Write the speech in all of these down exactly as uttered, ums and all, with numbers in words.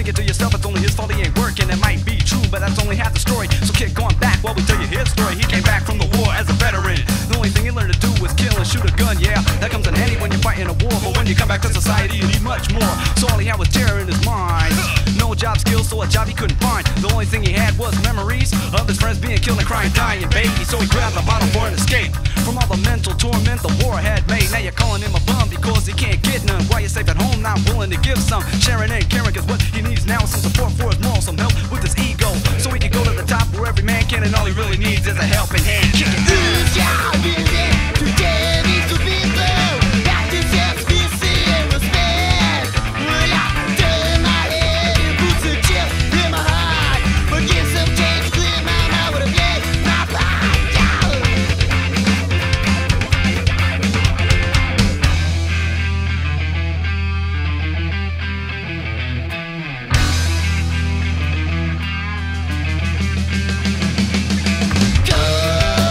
thinking to yourself it's only his fault he ain't working. It might be true, but that's only half the story. So kid, going back while we tell you his story. He came back from the war as a veteran. The only thing he learned to do was kill and shoot a gun. Yeah, that comes in handy when you're fighting a war, but when you come back to society you need much more. So all he had was terror in his mind. No job skills, so a job he couldn't find. The only thing he had was memories of his friends being killed and crying, dying, baby. So he grabbed the bottle for an escape from all the mental torment the war had made. Now you're calling him a bum because he can't get none. While you're safe at home, not willing to give some. Sharing and caring is what he needs now. Some support for his morals, some help with his ego, so he can go to the top where every man can, and all he really needs is a helping hand. Kick it. Whose job is it to tell these two people that deserves pity and respect? Well, I tell in my head, it puts a chip in my heart, but get some change to clear my mind with a blade, my mind. Go!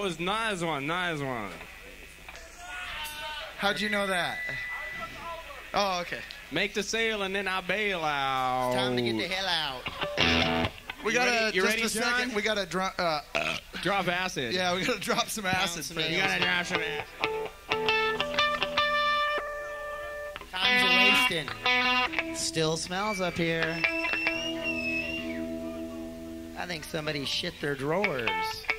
was nice one, nice one. How'd you know that? Oh, okay. Make the sale and then I bail out. Time to get the hell out. We You got ready- to you just ready, a second. John? We got to drop. Uh, Drop acid. yeah, we got to drop some acid. some first. You gotta drop some acid. Time's a-wasting. Still smells up here. I think somebody shit their drawers.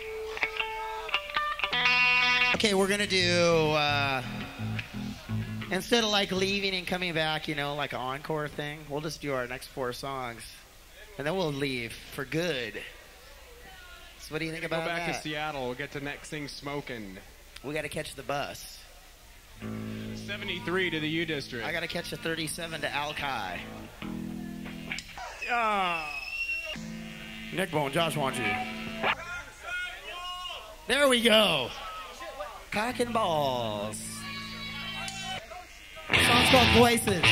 Okay, we're gonna do, uh, instead of like leaving and coming back, you know, like an encore thing, we'll just do our next four songs. And then we'll leave for good. So what do you think Go about back that? to Seattle. We'll get the next thing smoking. We gotta catch the bus. seventy-three to the U District. I gotta catch a thirty-seven to Alki. Ah. Nick Bone, Josh wants you. There we go. Cock and balls. The song's called Voices.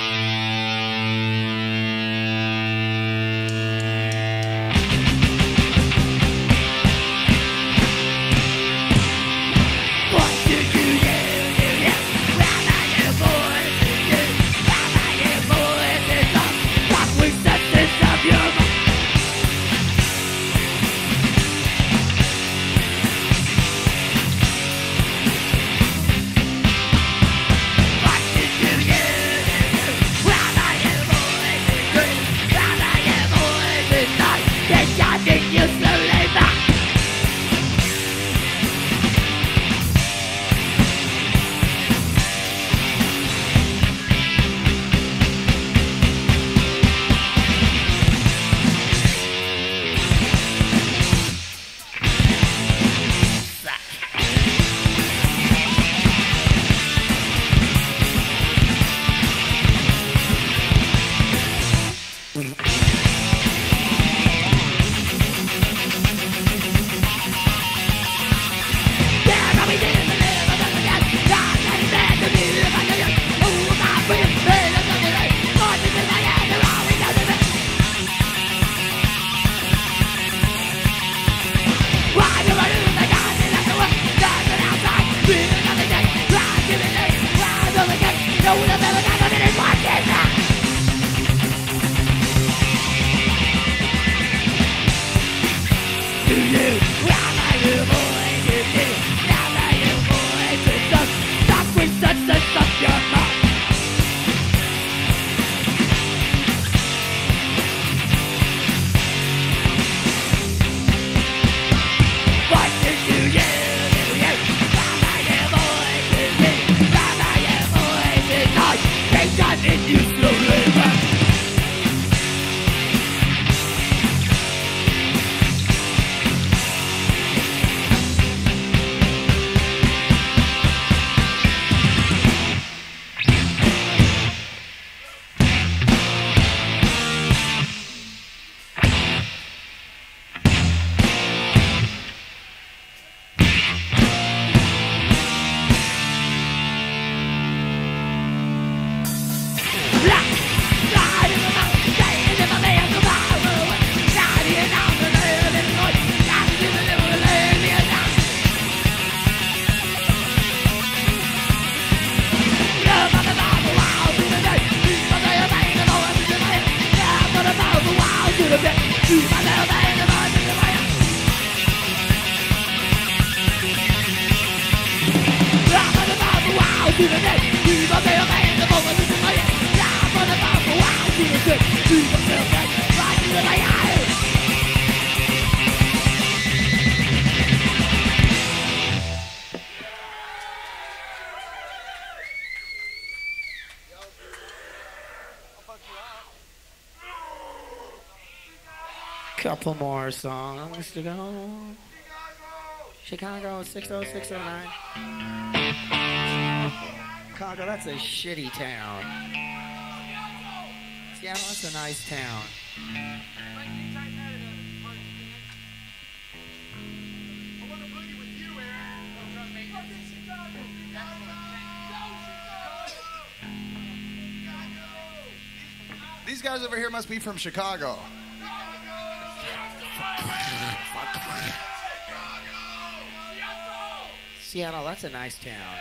Couple more songs to go. Chicago, six oh six oh nine. Chicago, that's a shitty town. Seattle, that's a nice town. These guys over here must be from Chicago. Seattle, that's a nice town.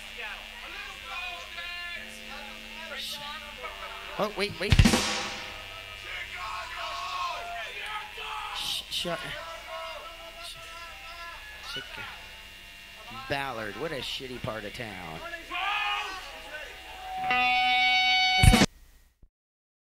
Oh, wait, wait. Sh- shut. Sh- Ballard, what a shitty part of town.